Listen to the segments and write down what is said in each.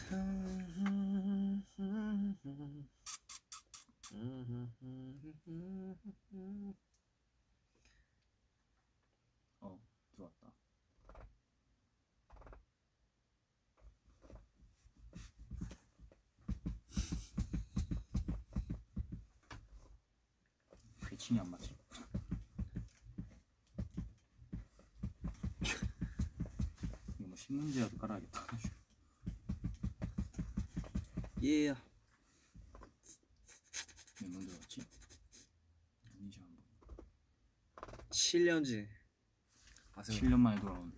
들어왔다. 배칭이 안 맞지? 이거 뭐 신문지라도 깔아야겠다. 예. 몇 년 들어왔지? 아니지 한 번. 7년지. 7년 만에 돌아온.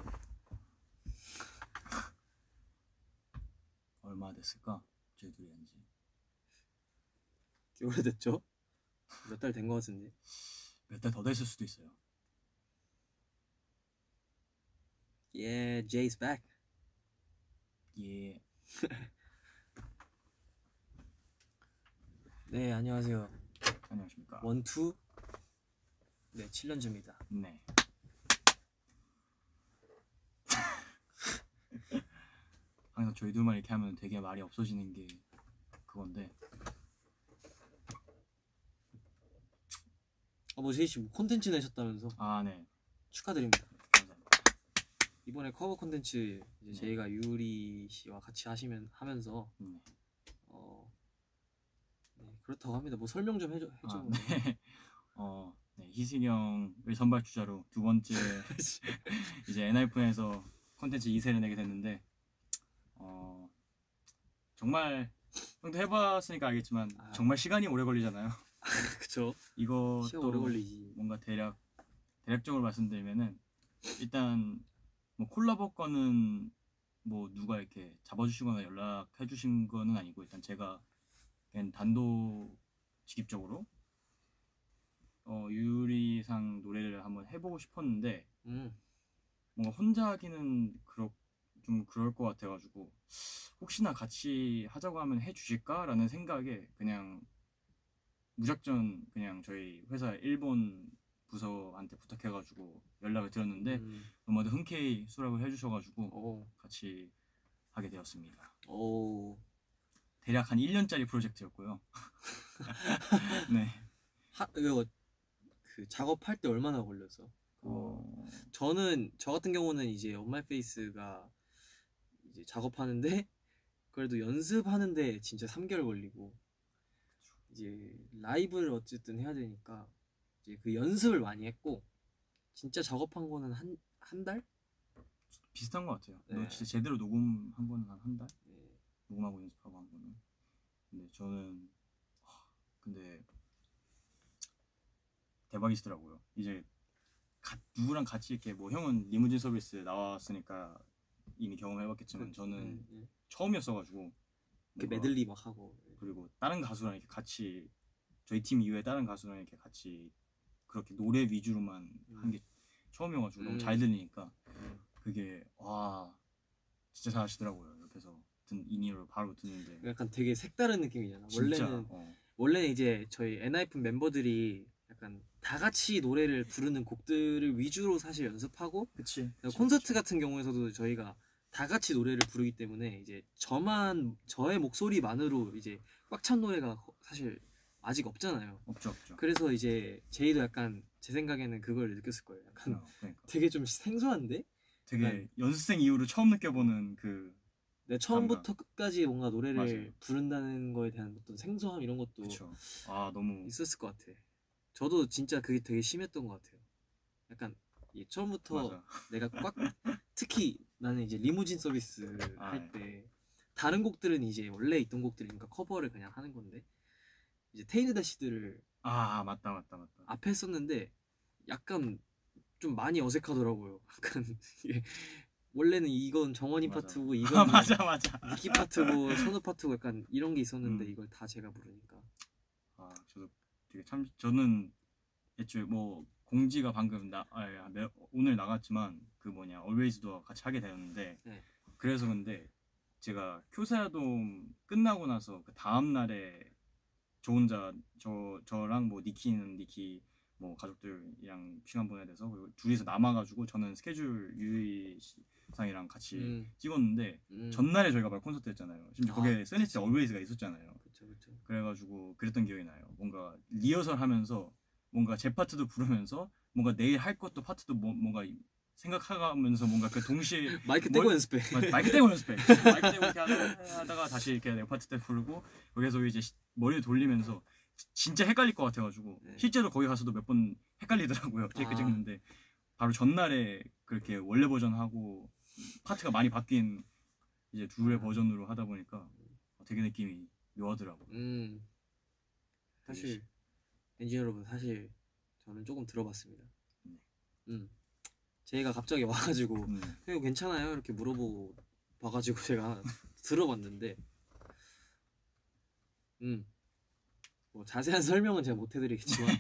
얼마 됐을까? 저희 둘이 한지. 꽤 오래됐죠? 몇 달 된 거 같은데. 몇 달 더 됐을 수도 있어요. Yeah, Jay's back. 예. 네, 안녕하세요. 안녕하십니까. 원투. 네, 7년째입니다. 네. 항상 저희 둘만 이렇게 하면 되게 말이 없어지는 게 그건데. 뭐 제이 씨 콘텐츠 내셨다면서? 아, 네. 축하드립니다. 감사합니다. 이번에 커버 콘텐츠 이제 제이가 유리 씨와 같이 하면서 네. 네, 그렇다고 합니다. 뭐 설명 좀 해줘. 아, 네. 네, 희승이 형을 선발 주자로 두 번째 이제 엔하이픈에서 콘텐츠 2세를 내게 됐는데 정말 형도 해봤으니까 알겠지만 정말 시간이 오래 걸리잖아요. 그쵸. 이거 시간 오래 걸리지. 뭔가 대략적으로 말씀드리면은 일단 뭐 콜라보 거는 뭐 누가 이렇게 잡아주시거나 연락해 주신 거는 아니고 일단 제가 그냥 단도직입적으로 유리상 노래를 한번 해보고 싶었는데 뭔가 혼자 하기는 좀 그럴 것 같아가지고 혹시나 같이 하자고 하면 해주실까라는 생각에 그냥 무작정 그냥 저희 회사 일본 부서한테 부탁해가지고 연락을 드렸는데 너무나도 흔쾌히 수락을 해주셔가지고 같이 하게 되었습니다. 대략 한 1년짜리 프로젝트였고요. 네. 이거 그 작업할 때 얼마나 걸렸어? 저 같은 경우는 이제 온마이페이스가 이제 작업하는데 그래도 연습하는데 진짜 3개월 걸리고 이제 라이브를 어쨌든 해야 되니까 이제 그 연습을 많이 했고 진짜 작업한 거는 한 달? 비슷한 것 같아요. 네. 너 진짜 제대로 녹음한 거는 한 달? 네. 녹음하고 연습하고 한 거는. 근데 저는 근데 대박이시더라고요. 이제 누구랑 같이 이렇게 뭐 형은 리무진 서비스 나왔으니까 이미 경험해봤겠지만 저는 처음이었어가지고 그 메들리 막 하고 그리고 다른 가수랑 이렇게 같이 저희 팀 이외에 다른 가수랑 이렇게 같이 그렇게 노래 위주로만 한 게 처음이어가지고 너무 잘 들리니까 그게 와 진짜 잘하시더라고요. 옆에서 인이어로 바로 듣는데 약간 되게 색다른 느낌이잖아. 진짜, 원래는 이제 저희 엔하이픈 멤버들이 약간 다 같이 노래를 부르는 곡들을 위주로 사실 연습하고 콘서트 같은 경우에서도 저희가 다 같이 노래를 부르기 때문에 이제 저의 목소리만으로 이제 꽉 찬 노래가 사실 아직 없잖아요. 없죠. 그래서 이제 제이도 약간 제 생각에는 그걸 느꼈을 거예요. 약간 그러니까. 되게 좀 생소한데? 되게 연습생 이후로 처음 느껴보는 네, 처음부터 끝까지 뭔가 노래를 부른다는 거에 대한 어떤 생소함 이런 것도 너무 있었을 것 같아. 저도 진짜 그게 되게 심했던 것 같아요. 약간 처음부터 내가 꽉 특히 나는 이제 리무진 서비스 할 때 다른 곡들은 이제 원래 있던 곡들이니까 커버를 그냥 하는 건데 이제 테이드 다시들을 맞다 앞에 썼는데 약간 좀 많이 어색하더라고요. 약간 원래는 이건 정원이 파트고 이건 맞아 니키 파트고 선우 파트고 약간 이런 게 있었는데 이걸 다 제가 부르니까 저도 되게 참 저는 애초에 뭐 공지가 방금 오늘 나갔지만 그 뭐냐 Always도 같이 하게 되었는데 그래서 근데 제가 교사야돔 끝나고 나서 그 다음 날에 저 혼자 저랑 뭐 니키 뭐 가족들이랑 시간 보내야 돼서 그리고 둘이서 남아가지고 저는 스케줄 유리상 마탕이랑 같이 찍었는데 전날에 저희가 막 콘서트 했잖아요. 심지어 거기에 써니스트 얼웨이즈가 있었잖아요. 그쵸. 그래가지고 그랬던 기억이 나요. 뭔가 리허설 하면서 뭔가 제 파트도 부르면서 뭔가 내일 할 것도 파트도 뭔가 생각하면서 뭔가 그 동시에 마이크 떼고 연습해. 마이크 떼고 연습해. 마이크 떼고 이렇게 하다가 다시 이렇게 내 파트 때 부르고 여기서 이제 머리를 돌리면서 진짜 헷갈릴 것 같아가지고 실제로 거기 가서도 몇 번 헷갈리더라고요. 테이크 찍는데 바로 전날에 그렇게 원래 버전 하고 파트가 많이 바뀐 이제 둘의 버전으로 하다 보니까 되게 느낌이 묘하더라고요. 사실 엔진 여러분 사실 저는 조금 들어봤습니다. 제가 갑자기 와가지고 이거 괜찮아요? 이렇게 물어보고 봐가지고 제가 들어봤는데 뭐 자세한 설명은 제가 못 해드리겠지만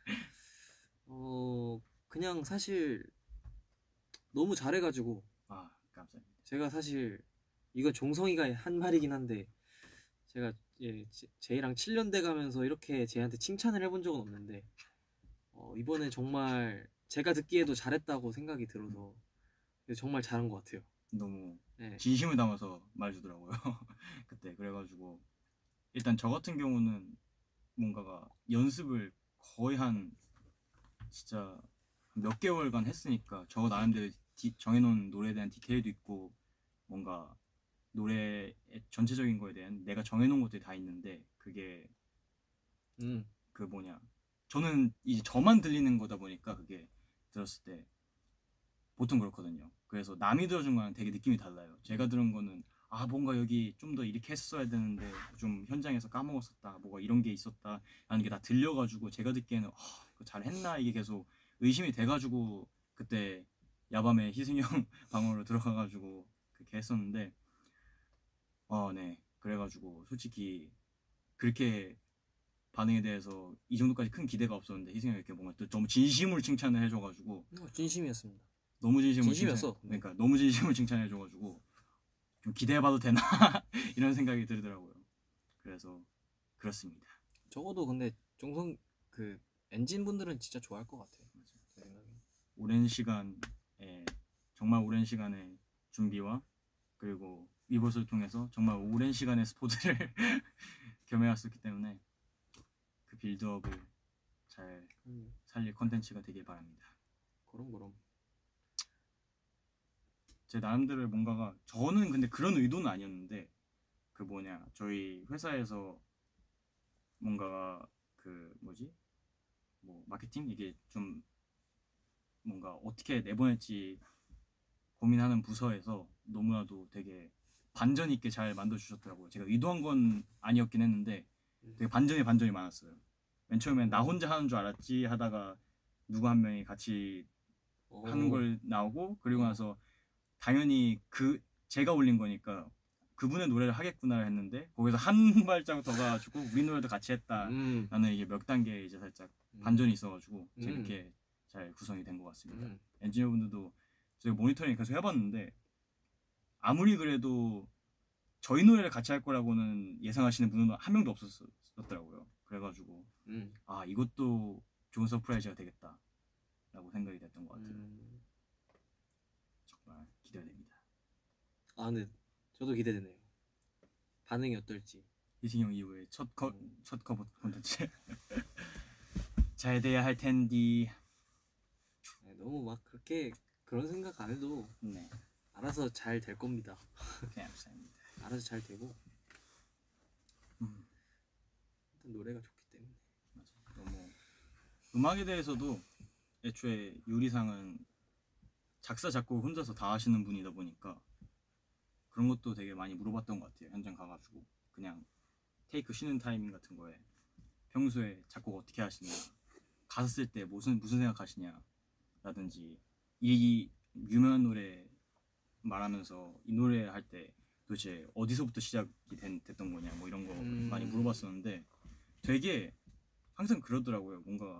그냥 사실 너무 잘해가지고 감사합니다. 제가 사실 이거 종성이가 한 말이긴 한데 제가 제이랑 7년 돼가면서 이렇게 제이한테 칭찬을 해본 적은 없는데 이번에 정말 제가 듣기에도 잘했다고 생각이 들어서 정말 잘한 것 같아요. 너무 진심을 담아서 말해주더라고요. 그때 그래가지고 일단 저 같은 경우는 뭔가가 연습을 거의 한 진짜 몇 개월간 했으니까 저 나름대로 정해놓은 노래에 대한 디테일도 있고 뭔가 노래 전체적인 거에 대한 내가 정해놓은 것들이 다 있는데 그게 그 뭐냐 저는 이제 저만 들리는 거다 보니까 그게 들었을 때 보통 그렇거든요. 그래서 남이 들어준 거랑 되게 느낌이 달라요. 제가 들은 거는 뭔가 여기 좀 더 이렇게 했어야 되는데 좀 현장에서 까먹었었다 뭐가 이런 게 있었다 라는 게 다 들려가지고 제가 듣기에는 이거 잘했나 이게 계속 의심이 돼가지고 그때 야밤에 희승이 형 방으로 들어가가지고 그렇게 했었는데 네 그래가지고 솔직히 그렇게 반응에 대해서 이 정도까지 큰 기대가 없었는데 희승이 형이 이렇게 뭔가 또 너무 진심으로 칭찬을 해줘가지고 진심이었습니다. 너무 진심이었어. 그러니까 너무 진심으로 칭찬해줘가지고 좀 기대해봐도 되나 이런 생각이 들더라고요. 그래서 그렇습니다. 적어도 근데 종성 그 엔진 분들은 진짜 좋아할 것 같아요. 제 생각에. 오랜 시간에 정말 오랜 시간의 준비와 그리고 이것을 통해서 정말 오랜 시간의 스포츠를 겸해왔었기 때문에 그 빌드업을 잘 살릴 컨텐츠가 되길 바랍니다. 그럼 제 나름대로 뭔가가 저는 근데 그런 의도는 아니었는데 그 뭐냐 저희 회사에서 뭔가 그 뭐지 뭐 마케팅 이게 좀 뭔가 어떻게 내보낼지 고민하는 부서에서 너무나도 되게 반전 있게 잘 만들어 주셨더라고요. 제가 의도한 건 아니었긴 했는데 되게 반전이 많았어요. 맨 처음엔 나 혼자 하는 줄 알았지 하다가 누구 한 명이 같이 하는 걸 나오고 그리고 나서 당연히 제가 올린 거니까 그분의 노래를 하겠구나 했는데 거기서 한 발자국 더 가가지고 우리 노래도 같이 했다 라는 이게 몇 단계 이제 살짝 반전이 있어가지고 재밌게 잘 구성이 된 것 같습니다. 엔지니어분들도 제가 모니터링 계속 해봤는데 아무리 그래도 저희 노래를 같이 할 거라고는 예상하시는 분은 한 명도 없었더라고요. 그래가지고 이것도 좋은 서프라이즈가 되겠다 라고 생각이 됐던 것 같아요. 정말 기대됩니다. 근데 저도 기대되네요. 반응이 어떨지. 희승이 형 이후에 첫 커버 콘텐츠 잘 돼야 할 텐디. 너무 막 그렇게 그런 생각 안 해도 알아서 잘 될 겁니다. 감사합니다. 알아서 잘 되고 일단 노래가 좋기 때문에. 맞아. 너무 음악에 대해서도 애초에 유리상은 작사 작곡 혼자서 다 하시는 분이다 보니까 그런 것도 되게 많이 물어봤던 것 같아요. 현장 가가지고 그냥 테이크 쉬는 타이밍 같은 거에 평소에 작곡 어떻게 하시냐, 가사 쓸 때 무슨 생각하시냐 라든지 이 유명한 노래 말하면서 이 노래 할 때 도대체 어디서부터 시작이 됐던 거냐 뭐 이런 거 많이 물어봤었는데 되게 항상 그러더라고요. 뭔가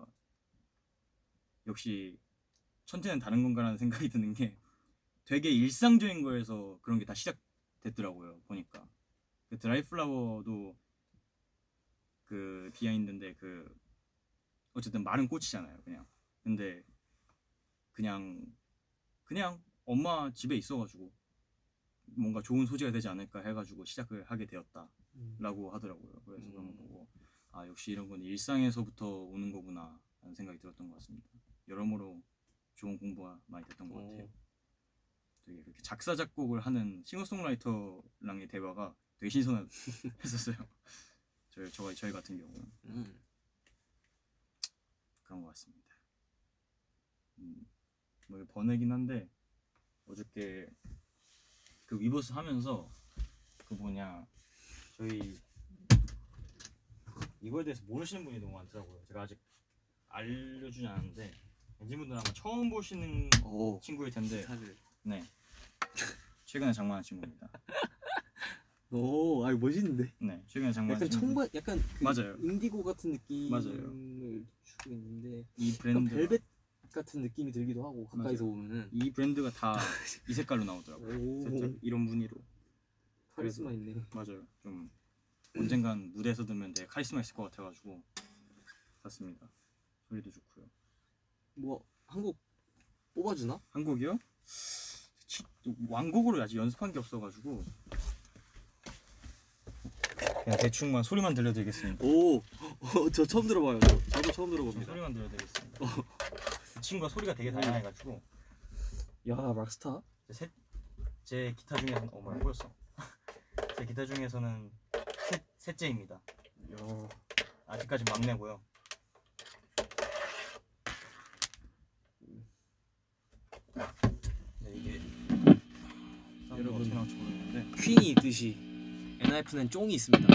역시 천재는 다른 건가라는 생각이 드는 게 되게 일상적인 거에서 그런 게 다 시작됐더라고요. 보니까 그 드라이플라워도 그 비하인드인데 그 어쨌든 마른 꽃이잖아요. 그냥 근데 그냥 엄마 집에 있어가지고 뭔가 좋은 소재가 되지 않을까 해가지고 시작을 하게 되었다라고 하더라고요. 그래서 그런 거 보고 아 역시 이런 건 일상에서부터 오는 거구나 라는 생각이 들었던 것 같습니다. 여러모로 좋은 공부가 많이 됐던 것 같아요. 되게 그렇게 작사 작곡을 하는 싱어송라이터랑의 대화가 되게 신선했었어요. 저희 같은 경우는 그런 것 같습니다. 뭐 번외긴 한데 어저께 그 위버스 하면서 그 뭐냐 저희 이거에 대해서 모르시는 분이 너무 많더라고요. 제가 아직 알려주지 않았는데 엔진분들 아마 처음 보시는 친구일 텐데 네 최근에 장만한 친구입니다. 오, 아 멋있는데. 네 최근에 장만한 약간 친구. 청바 약간 그 맞아요. 인디고 같은 느낌을 맞아요. 주고 있는데 이 브랜드 벨벳 같은 느낌이 들기도 하고 가까이서 맞아요. 보면은 이 브랜드가 다 이 색깔로 나오더라고요. 오. 살짝 이런 무늬로. 카리스마 있네. 맞아요. 좀 언젠간 무대에서 들으면 되게 카리스마 있을 것 같아가지고 샀습니다. 소리도 좋고요. 뭐 한국 뽑아주나? 한국이요? 완곡으로 아직 연습한 게 없어가지고 그냥 대충만 소리만 들려드리겠습니다. 오, 저 처음 들어봐요. 저도 처음 들어봅니다. 소리만 들려드리겠습니다. 그 친구가 소리가 되게 다양해가지고 야, 락스타? 제 기타 중에서는 뭐야 보였어. 제 기타 중에서는 셋째입니다. 야, 아직까지 막내고요. 네, 이게 여러분 어떻게 나올지 모르겠는데 퀸이 있듯이 엔하이픈엔 쫑이 있습니다.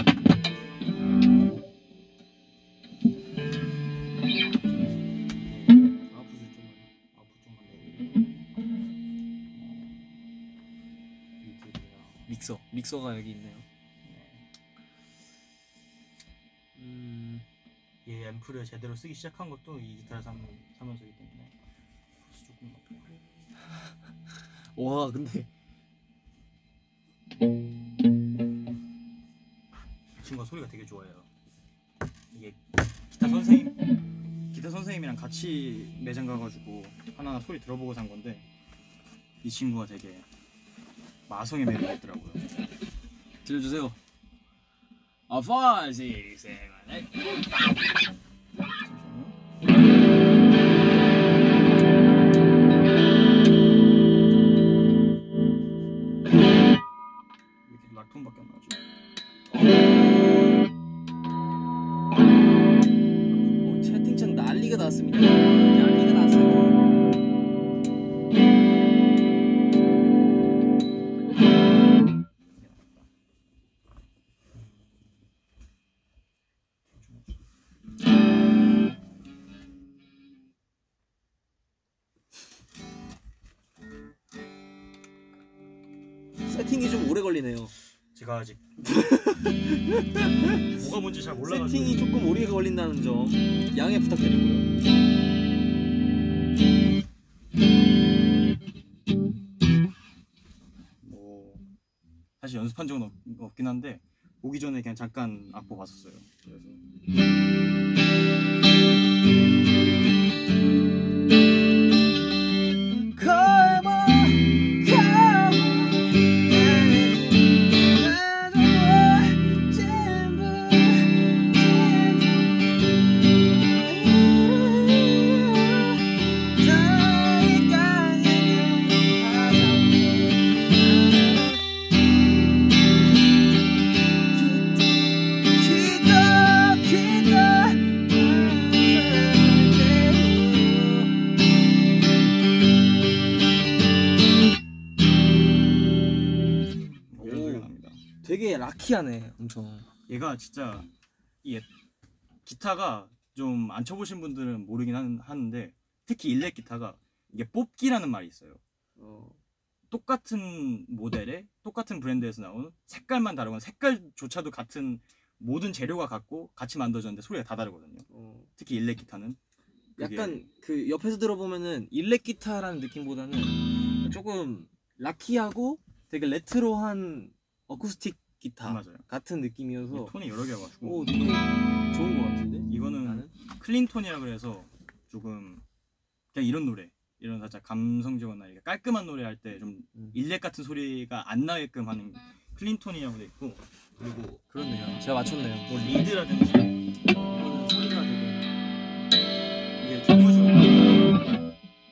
믹서가 여기 있네요. 이 앰프를 제대로 쓰기 시작한 것도 이 기타를 사면서이기 때문에 조금 와, 근데 친구가 소리가 되게 좋아해요. 이게 기타 선생님이랑 같이 매장 가가지고 하나 소리 들어보고 산 건데 이 친구가 되게 마성의 매력이 있더라고요. 들려주세요. 5, 6, 7, 8. 이렇게 락톤밖에 안 나오죠. 채팅창 난리가 났습니다. 난리가 났어요. 세팅이 좀 오래 걸리네요. 제가 아직 뭐가 뭔지 잘 몰라가지고 세팅이 조금 오래 걸린다는 점 양해 부탁드리고요. 뭐 사실 연습한 적은 없긴 한데 오기 전에 그냥 잠깐 악보 봤었어요. 그래서 되게 락키하네, 엄청. 얘가 진짜 이 기타가 좀 안 쳐보신 분들은 모르긴 하는데 특히 일렉 기타가 이게 뽑기라는 말이 있어요. 똑같은 모델에 똑같은 브랜드에서 나오는 색깔만 다르거나 색깔조차도 같은 모든 재료가 같고 같이 만들어졌는데 소리가 다 다르거든요. 특히 일렉 기타는 약간 그 옆에서 들어보면은 일렉 기타라는 느낌보다는 조금 락키하고 되게 레트로한 어쿠스틱 기타 맞아요. 같은 느낌이어서 톤이 여러 개가 가지고 되게 좋은 것 같은데? 이거는 클린 톤이라 그래서 조금 그냥 이런 노래 이런 살짝 감성적이나 이렇게 깔끔한 노래 할 때 좀 일렉 같은 소리가 안 나게끔 하는 클린톤이라고 돼 있고 그리고 그렇네요. 제가 맞췄네요. 뭐 리드라든지 이거는 소리가 되게 이게 주무시고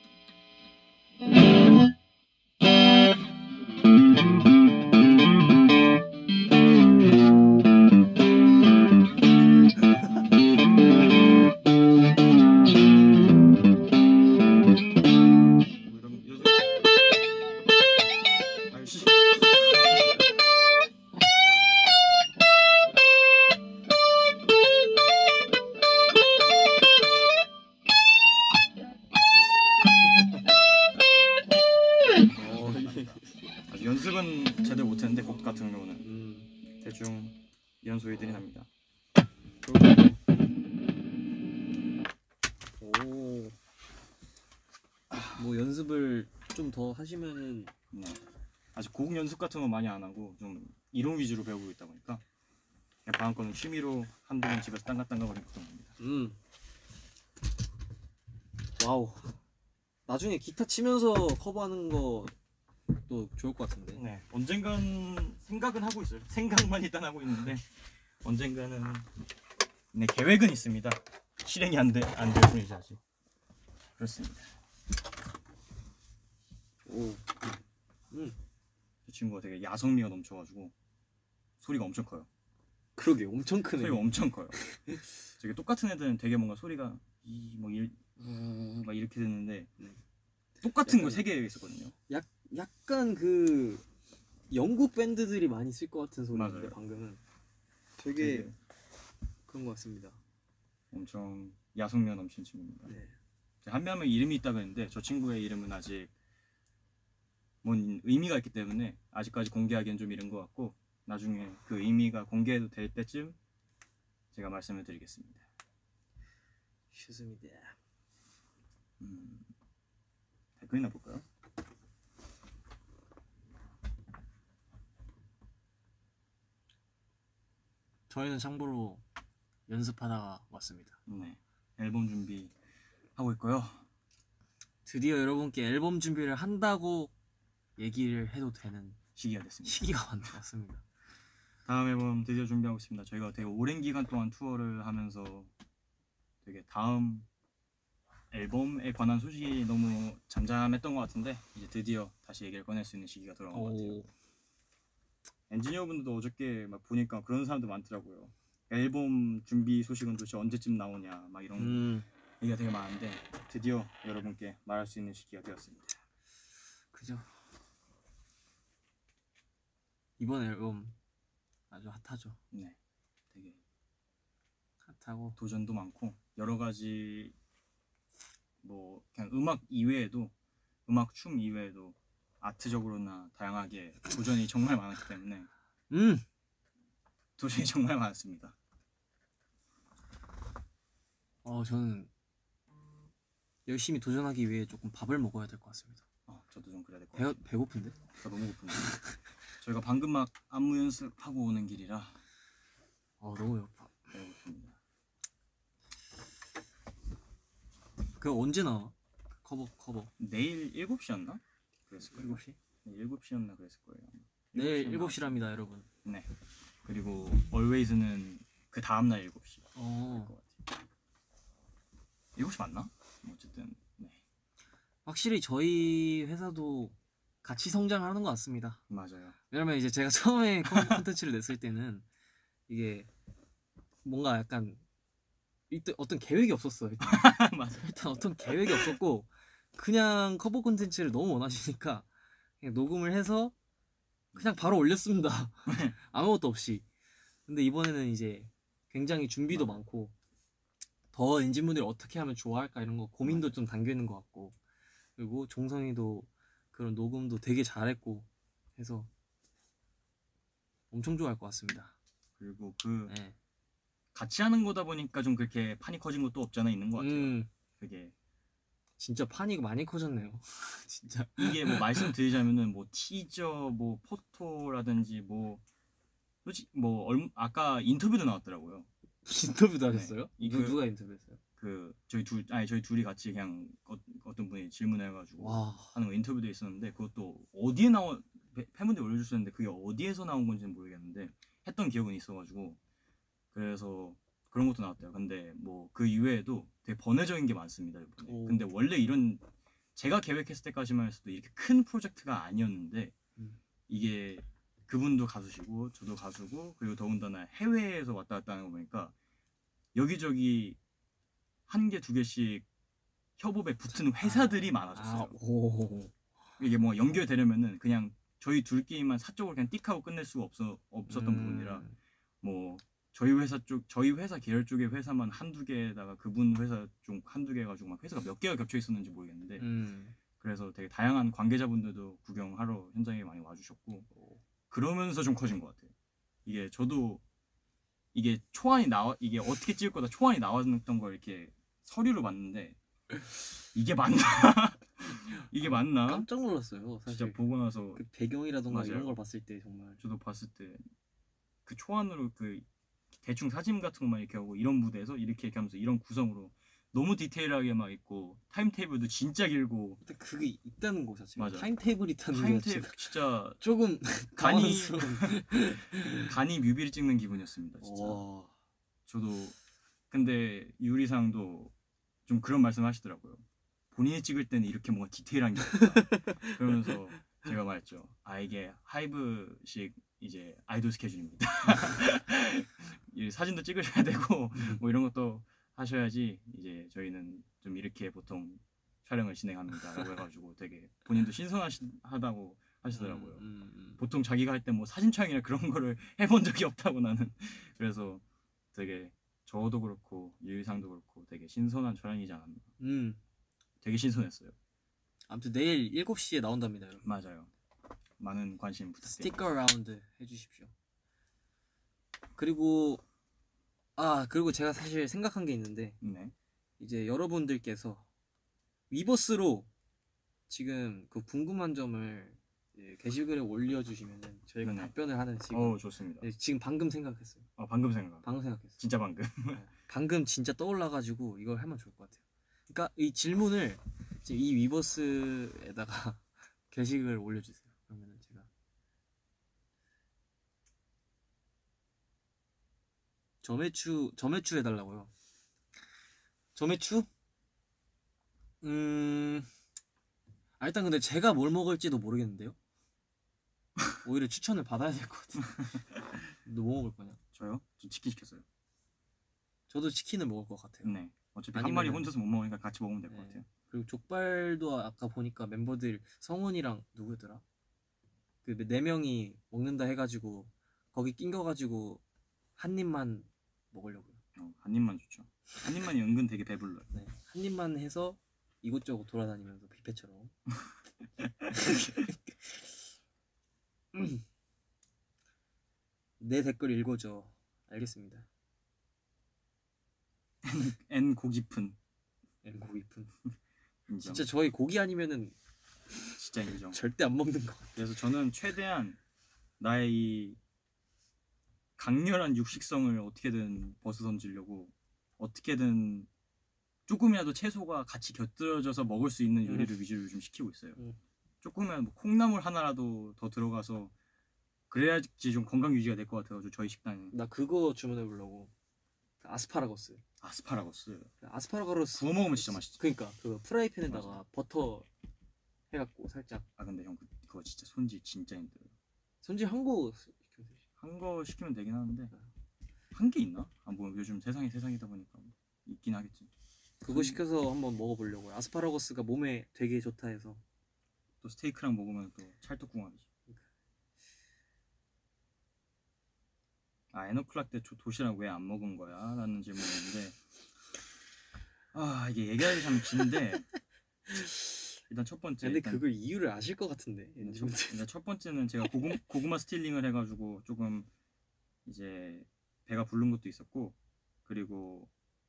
아직 연습은 제대로 못했는데 곡 같은 경우는 대충 이런 소리들이 납니다. 오. 뭐 연습을 좀 더 하시면은 네. 아직 곡 연습 같은 건 많이 안 하고 좀 이론 위주로 배우고 있다 보니까 그냥 방학 거는 취미로 한두 번 집에서 딴가딴가거리는 그런 겁니다. 와우. 나중에 기타 치면서 커버하는 것도 좋을 것 같은데. 네. 언젠간 생각은 하고 있어요. 생각만 일단 하고 있는데 언젠가는 네 계획은 있습니다. 실행이 안 될 뿐이지 아직. 그렇습니다. 오. 이 친구가 되게 야성미가 넘쳐가지고 소리가 엄청 커요. 그러게 엄청 크네. 소리가 엄청 커요. 되게 똑같은 애들은 되게 뭔가 소리가 막 이렇게 듣는데 똑같은 거 3개 있었거든요. 약간 그 영국 밴드들이 많이 쓸 것 같은 소리인데 맞아요. 방금은 되게 그런 것 같습니다. 엄청 야성미가 넘치는 친구입니다. 네. 한 명은 이름이 있다고 했는데 저 친구의 이름은 아직 뭔 의미가 있기 때문에 아직까지 공개하기엔 좀 이른 것 같고 나중에 그 의미가 공개해도 될 때쯤 제가 말씀을 드리겠습니다. 좋습니다. 댓글이나 볼까요? 저희는 참고로 연습하다가 왔습니다. 네, 앨범 준비하고 있고요. 드디어 여러분께 앨범 준비를 한다고 얘기를 해도 되는 시기가 됐습니다. 시기가 왔습니다. 다음 앨범 드디어 준비하고 있습니다. 저희가 되게 오랜 기간 동안 투어를 하면서 되게 다음 앨범에 관한 소식이 너무 잠잠했던 것 같은데 이제 드디어 다시 얘기를 꺼낼 수 있는 시기가 돌아온 것 같아요. 엔지니어분들도 어저께 막 보니까 그런 사람들 많더라고요. 앨범 준비 소식은 도대체 언제쯤 나오냐 막 이런 얘기가 되게 많은데 드디어 여러분께 말할 수 있는 시기가 되었습니다. 그죠? 이번 앨범 아주 핫하죠. 네, 되게 핫하고 도전도 많고 여러 가지 뭐 그냥 음악 이외에도 음악 춤 이외에도 아트적으로나 다양하게 도전이 정말 많았기 때문에 도전이 정말 많았습니다. 저는 열심히 도전하기 위해 조금 밥을 먹어야 될 것 같습니다. 저도 좀 그래야 될 것 같아요. 배고픈데? 저 너무 고픈데. 저희가 방금 막 안무 연습하고 오는 길이라 너무 배고파. 배고픕니다. 그거 언제 나와? 커버 내일 7시였나? 그랬을 거예요. 7시? 네, 7시였나 그랬을 거예요. 내일 7시랍니다 여러분. 네. 그리고 Always는 그 다음날 7시 될 것 같아요. 7시 맞나? 어쨌든 네. 확실히 저희 회사도 같이 성장하는 것 같습니다. 맞아요. 왜냐면 이제 제가 처음에 콘텐츠를 냈을 때는 이게 뭔가 약간 일단 어떤 계획이 없었어요. 맞아요. 일단 어떤 계획이 없었고 그냥 커버 콘텐츠를 너무 원하시니까 그냥 녹음을 해서 그냥 바로 올렸습니다. 아무것도 없이. 근데 이번에는 이제 굉장히 준비도 많고 더 엔진분들이 어떻게 하면 좋아할까 이런 거 고민도 좀 담겨 있는 것 같고 그리고 종성이도 그런 녹음도 되게 잘했고 해서 엄청 좋아할 것 같습니다. 그리고 같이 하는 거다 보니까 좀 그렇게 판이 커진 것도 없지 않아 있는 것 같아요. 그게 진짜 판이 많이 커졌네요. 진짜 이게 뭐 말씀드리자면은 뭐 티저, 뭐 포토라든지 뭐 솔직히 뭐 아까 인터뷰도 나왔더라고요. 인터뷰도 하셨어요? 네. 누가 인터뷰했어요? 저희 둘이 같이 그냥 어떤 분이 질문해가지고 와. 하는 거 인터뷰도 있었는데 그것도 어디에 팬분들이 올려주셨는데 그게 어디에서 나온 건지는 모르겠는데 했던 기억은 있어가지고 그래서 그런 것도 나왔대요. 근데 뭐 그 이외에도 되게 번외적인 게 많습니다 이번에. 근데 원래 이런 제가 계획했을 때까지만 해서도 이렇게 큰 프로젝트가 아니었는데 이게 그분도 가수시고 저도 가수고 그리고 더군다나 해외에서 왔다 갔다 하는 거 보니까 여기저기 한 개 두 개씩 협업에 붙은 회사들이 많아졌어요. 이게 뭐 연결되려면은 그냥 저희 둘끼리만 사적으로 그냥 띡하고 끝낼 수가 없었던 부분이라 뭐 저희 회사 계열 쪽의 회사만 한두 개에다가 그분 회사 쪽 한두 개 가지고 막 회사가 몇 개가 겹쳐 있었는지 모르겠는데 그래서 되게 다양한 관계자분들도 구경하러 현장에 많이 와주셨고 그러면서 좀 커진 것 같아요. 이게 저도 이게 이게 어떻게 찍을 거다 초안이 나왔던 걸 이렇게 서류로 봤는데 이게 맞나? 이게 맞나? 깜짝 놀랐어요. 사실 진짜 보고 나서 그 배경이라던가 맞아요. 이런 걸 봤을 때 정말 저도 봤을 때 그 초안으로 그 대충 사진 같은 것만 이렇게 하고 이런 무대에서 이렇게 하면서 이런 구성으로 너무 디테일하게 막 있고 타임테이블도 진짜 길고 일단 그게 있다는 거 자체가 맞아. 타임테이블이 있다는 게 타임테이블 진짜 조금 간이 뮤비를 찍는 기분이었습니다 진짜. 와. 저도 근데 유리상도 좀 그런 말씀 하시더라고요. 본인이 찍을 때는 이렇게 뭔가 디테일한 게 없다. 그러면서 제가 말했죠. 이게 하이브식 이제 아이돌 스케줄입니다. 사진도 찍으셔야 되고 뭐 이런 것도 하셔야지 이제 저희는 좀 이렇게 보통 촬영을 진행합니다라고 해가지고 되게 본인도 신선하다고 하시더라고요. 보통 자기가 할 때 뭐 사진 촬영이나 그런 거를 해본 적이 없다고 나는. 그래서 되게 저도 그렇고 유일상도 그렇고 되게 신선한 촬영이지 않았나. 되게 신선했어요. 아무튼 내일 7시에 나온답니다 여러분. 맞아요. 많은 관심 부탁드립니다. 스티커 라운드 해주십시오. 그리고 제가 사실 생각한 게 있는데 네. 이제 여러분들께서 위버스로 지금 그 궁금한 점을 게시글에 올려주시면은 저희가 답변을 하는 지금. 좋습니다. 지금 방금 생각했어요. 방금 생각했어요. 진짜 방금. 방금 진짜 떠올라가지고 이걸 하면 좋을 것 같아요. 그러니까 이 질문을 지금 이 위버스에다가 게시글 올려주세요. 그러면은 제가 점액추 해달라고요. 점액추? 일단 근데 제가 뭘 먹을지도 모르겠는데요. 오히려 추천을 받아야 될 것 같은데. 너 뭐 먹을 거냐? 저요? 저 치킨 시켰어요. 저도 치킨을 먹을 것 같아요. 네. 어차피 한 마리 혼자서 못 먹으니까 같이 먹으면 될 것 같아요. 그리고 족발도 아까 보니까 멤버들 성훈이랑 누구였더라? 그 4명이 먹는다 해가지고 거기 낑겨가지고 한 입만 먹으려고요. 한 입만 좋죠. 한 입만이 은근 되게 배불러요. 네, 한 입만 해서 이곳저곳 돌아다니면서 뷔페처럼. 내 댓글 읽어줘. 알겠습니다. N 고깊은. 인정. 진짜 저희 고기 아니면은 진짜 인정. 절대 안 먹는 것 같아요. 그래서 저는 최대한 나의 이 강렬한 육식성을 어떻게든 벗어던지려고 어떻게든 조금이라도 채소가 같이 곁들여져서 먹을 수 있는 요리를 위주로 좀 시키고 있어요. 조금이라도 뭐 콩나물 하나라도 더 들어가서 그래야지 좀 건강 유지가 될 것 같아가지고 저희 식당에. 나 그거 주문해 보려고. 아스파라거스. 아스파라거스 구워 먹으면 진짜 맛있지. 그러니까 그 프라이팬에다가 버터 해갖고 살짝. 근데 형 그거 진짜 손질 진짜 힘들어요. 손질 한 거 시키면 되긴 하는데 한 게 있나? 뭐 요즘 세상이다 보니까 있긴 하겠지. 그거 시켜서 한번 먹어보려고요. 아스파라거스가 몸에 되게 좋다 해서. 또 스테이크랑 먹으면 또 찰떡궁합이지. 에너클락 때 도시락 왜 안 먹은 거야? 라는 질문인데 이게 얘기하기 참 긴데 일단 첫 번째. 근데 그걸 이유를 아실 것 같은데. 일단 첫 번째는 제가 고구마 스틸링을 해가지고 조금 이제 배가 부른 것도 있었고 그리고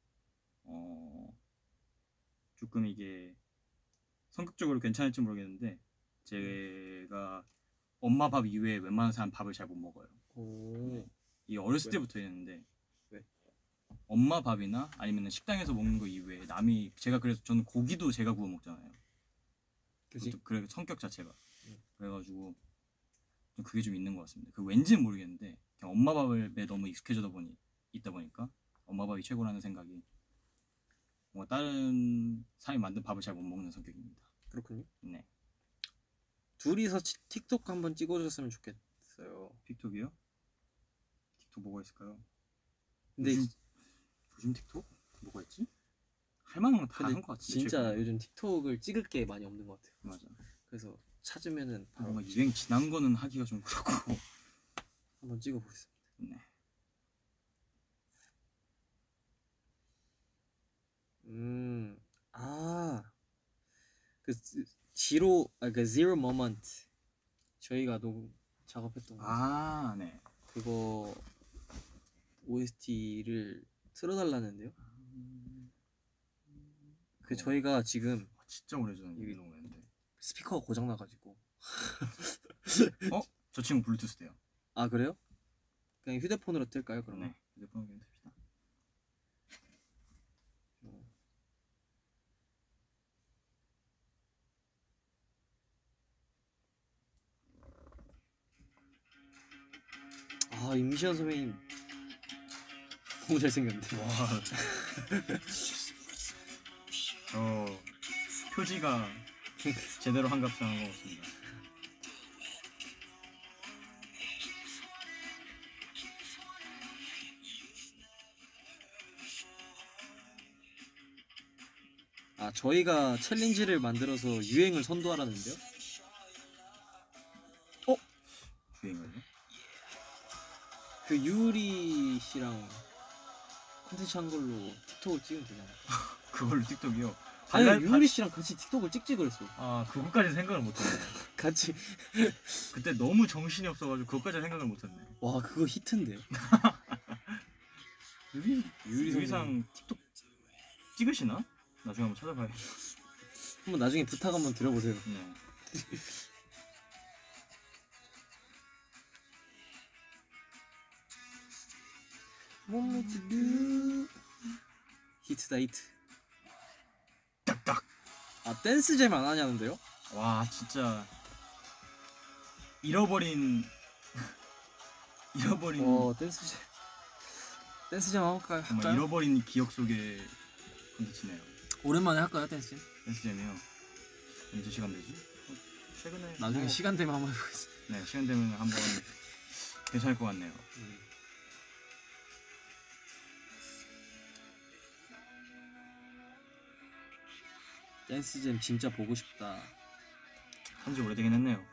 조금 이게 성격적으로 괜찮을지 모르겠는데 제가 엄마 밥 이외에 웬만한 사람 밥을 잘 못 먹어요. 네. 이 어렸을 때부터 했는데 왜? 엄마 밥이나 아니면 식당에서 먹는 거 이외에 남이 제가 그래서 저는 고기도 제가 구워 먹잖아요. 그지? 그래 성격 자체가 그래가지고 좀 그게 좀 있는 것 같습니다. 그 왠지는 모르겠는데 그냥 엄마 밥에 너무 익숙해져다 보니 있다 보니까 엄마 밥이 최고라는 생각이 뭔가 다른 사람이 만든 밥을 잘 못 먹는 성격입니다. 그렇군요. 네. 둘이서 틱톡 한번 찍어줬으면 좋겠어요. 틱톡이요? 틱톡 뭐가 있을까요? 근데 요즘 틱톡 뭐가 있지? 할 만한 건 다 한 것 같은데 진짜 최근에. 요즘 틱톡을 찍을 게 많이 없는 것 같아요. 맞아. 그래서 찾으면은 바로 뭔가 유행 지난 거는 하기가 좀 그렇고. 한번 찍어보겠습니다. 네. 그 지로 그 Zero Moment 저희가 작업했던 거. 아, 네. 그거 OST를 틀어달라는데요. 그 저희가 지금 진짜 오래전에 여기 노래인데. 스피커가 고장 나가지고. 저 친구 블루투스 돼요. 아 그래요? 그냥 휴대폰으로 틀까요 그러면? 네. 휴대폰 그냥 듭시다. 아 임시완 선배님 너무 잘생겼는데. 와. 표지가 제대로 한값을 하는 것 같습니다. 아 저희가 챌린지를 만들어서 유행을 선도하라는데요? 유행을요? 그 유리 씨랑 콘텐츠 한 걸로 틱톡을 찍으면 되잖아. 그걸로 틱톡이요? 아니 유리 씨랑 같이 틱톡을 찍지 그랬어. 아, 그것까지 생각을 못했네. 같이. 그때 너무 정신이 없어가지고 그것까지 생각을 못했네. 와 그거 히트인데. 유리상 틱톡 찍으시나? 나중에 한번 찾아봐야겠다. 한번 나중에 부탁 한번 드려보세요. 네. 히트다 히트. 딱딱. 아 댄스잼 안 하냐는데요? 와, 진짜 잃어버린 댄스잼 할까요? 정말 잃어버린 기억 속의 콘텐츠네요. 오랜만에 할까요 댄스잼? 댄스잼이요. 언제 시간 되지? 최근에 나중에 시간 되면 한번 해보겠습니다. 네, 시간 되면 한번 괜찮을 것 같네요. 댄스잼 진짜 보고 싶다. 한지 오래되긴 했네요.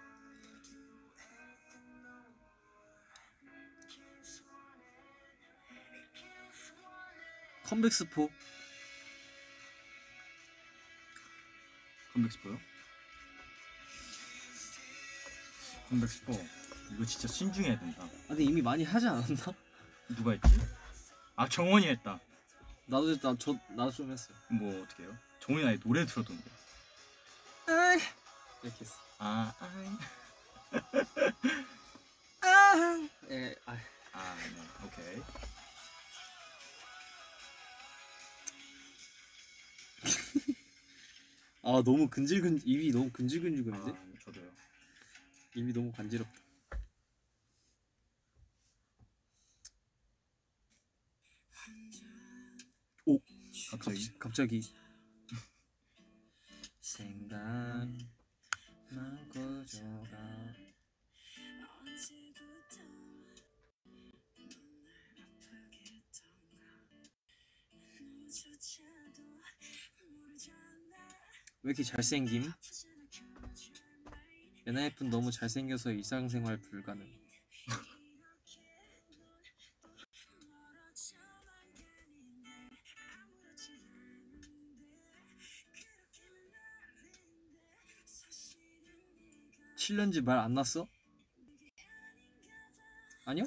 컴백 스포. 컴백 스포요? 컴백 스포 이거 진짜 신중해야 된다. 아 근데 이미 많이 하지 않았나? 누가 했지? 아, 정원이 했다. 나도 좀 했어요. 뭐 어떻게 해요? 정원이 아예 노래 틀어던데. 이렇게 했어. 네, 오케이. 아 너무 입이 너무 근질근질근데? 저도요. 입이 너무 간지럽다. 오 갑자기 생각만 꺼져가. 왜 이렇게 잘생김? 엔하이픈 너무 잘생겨서 일상생활 불가능. 칠년지 말 안 났어? 아니요?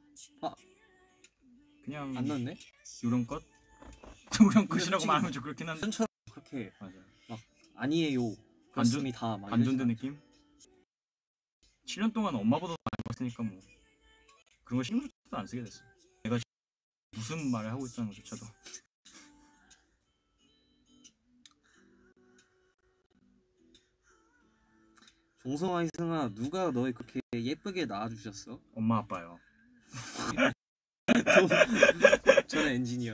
그냥 안 났네? 요런것? 요런것이라고 말하면 좀 그렇긴 한데. 전처럼 그렇게 맞아. 막 아니에요. 가슴이 다 반전된 느낌? 7년 동안 엄마보다 많이 봤으니까 뭐 그런 거 신경 안 쓰게 됐어. 내가 무슨 말을 하고 있다는 것조차도. 종성아 희승아 누가 너 그렇게 예쁘게 낳아주셨어? 엄마 아빠요. 저는 엔지니어.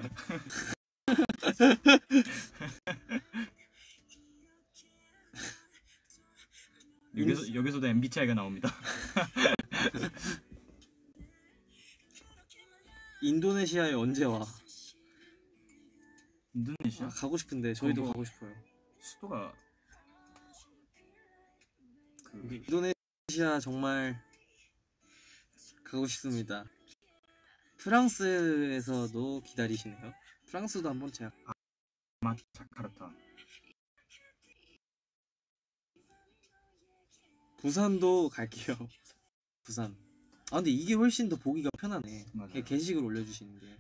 여기서도 MBTI가 나옵니다. 인도네시아에 언제 와? 인도네시아? 가고 싶은데 저희도 가고 싶어요. 수도가 인도네시아 정말 가고 싶습니다. 프랑스에서도 기다리시네요. 프랑스도 한번 제가 자카르타. 부산도 갈게요. 부산. 아 근데 이게 훨씬 더 보기가 편하네. 맞아요. 게시글 올려주시는 게.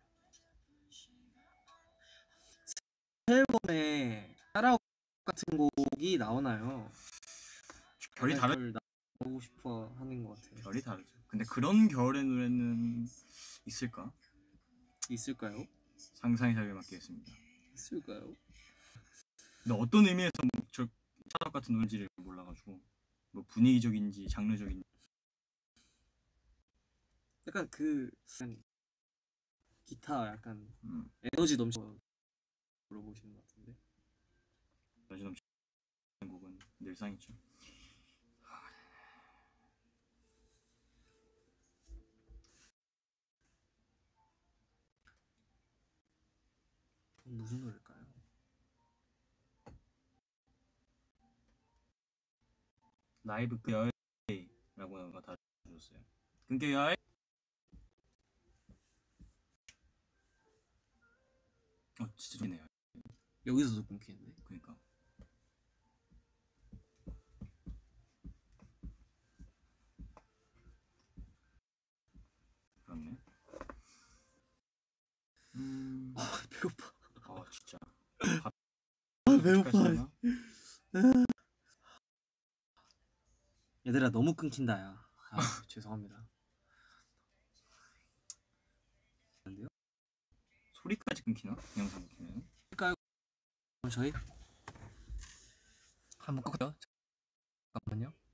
새 앨범에 따라오 같은 곡이 나오나요? 결이 다르죠. 나오고 싶어 하는 것 같아요. 결이 다르죠. 근데 그런 결의 노래는 있을까? 있을까요? 상상의 자유에 맡기겠습니다. 있을까요? 근데 어떤 의미에서 저 차덕 같은 노래인지를 몰라가지고 뭐 분위기적인지 장르적인지. 약간 약간 기타 약간 에너지 넘쳐 물어보시는 것 같은데. 에너지 넘치는 곡은 늘상이죠. 무슨 노래일까요? 라이브 끊겨요라고 다 주셨어요. 끊겨요. 진짜 좋네요. 여기서도 끊기는데. 그러니까. 그렇네. 배고파. 진짜. 배고파. 얘들아 너무 끊긴다 야. 죄송합니다. 소리까지 끊기나? 영상 끊기면? 그럼 저희 한번 꺾어요. 잠깐만요.